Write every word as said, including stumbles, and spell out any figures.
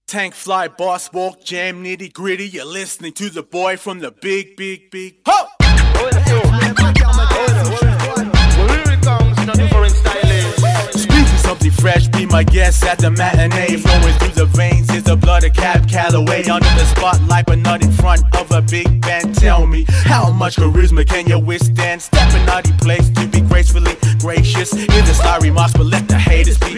Tank fly, boss walk, jam nitty gritty. You're listening to the boy from the big, big, big. Ho! Speaking something fresh, be my guest at the matinee. Flowing through the veins is the blood of Cab Calloway. Under the spotlight, but not in front of a big band. Tell me, how much charisma can you withstand? Stepping out of place to be gracefully gracious. In the sorry remarks, but let the haters be.